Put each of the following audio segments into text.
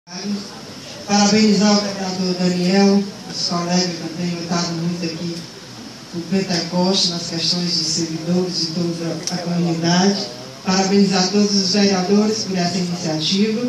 Parabenizar o vereador Daniel, os colegas que eu tenho estado muito aqui no Pentecoste, nas questões de servidores e toda a comunidade. Parabenizar todos os vereadores por essa iniciativa.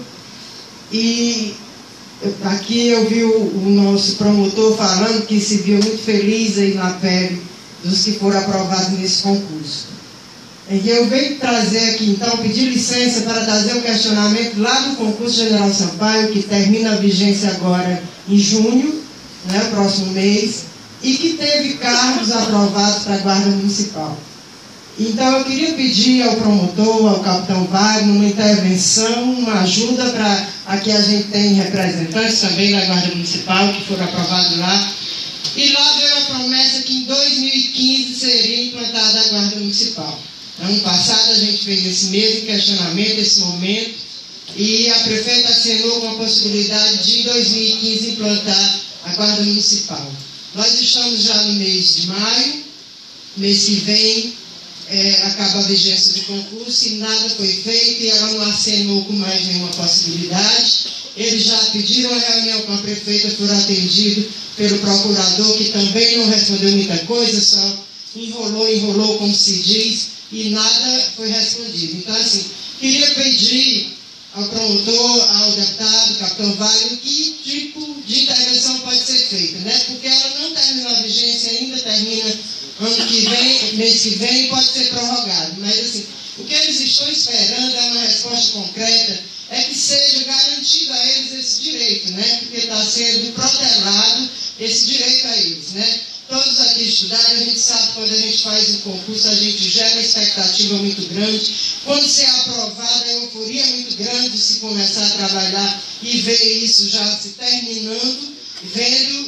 E aqui eu vi o nosso promotor falando que se viu muito feliz aí na pele dos que foram aprovados nesse concurso. E eu venho trazer aqui, então, pedir licença para trazer um questionamento lá do concurso General Sampaio, que termina a vigência agora em junho, né, próximo mês, e que teve cargos aprovados para a Guarda Municipal. Então, eu queria pedir ao promotor, ao capitão Wagner, uma intervenção, uma ajuda para que a gente tenha representantes também da Guarda Municipal, que foram aprovados lá. E lá veio a promessa que em 2015 seria implantada a Guarda Municipal. Ano passado a gente fez esse mesmo questionamento, esse momento, e a prefeita assinou com a possibilidade de em 2015 implantar a Guarda Municipal. Nós estamos já no mês de maio, mês que vem acaba a vigência do concurso e nada foi feito e ela não acenou com mais nenhuma possibilidade. Eles já pediram a reunião com a prefeita, foram atendidos pelo procurador, que também não respondeu muita coisa, só enrolou, como se diz, e nada foi respondido. Então, assim, queria pedir ao promotor, ao deputado, capitão Wagner, que tipo de intervenção pode ser feita, né? Porque ela não terminou a vigência ainda, termina ano que vem, mês que vem, pode ser prorrogado. Mas, assim, o que eles estão esperando é uma resposta concreta, é que seja garantido a eles esse direito, né? Porque está sendo protelado esse direito a eles, né? Todos aqui estudaram, a gente sabe que quando a gente faz um concurso, a gente gera uma expectativa muito grande. Quando se é aprovado, a euforia é muito grande de se começar a trabalhar e ver isso já se terminando, vendo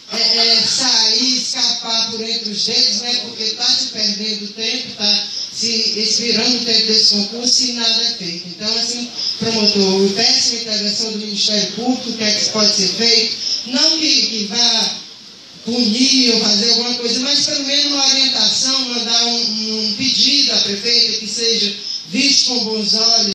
sair, escapar por entre os dedos, né? Porque está se perdendo tempo, está se expirando o tempo desse concurso e nada é feito. Então, assim, promotor, eu peço a intervenção do Ministério Público, o que é que pode ser feito, não que vá punir ou fazer alguma coisa, mas pelo menos uma orientação, mandar um pedido à prefeita que seja visto com bons olhos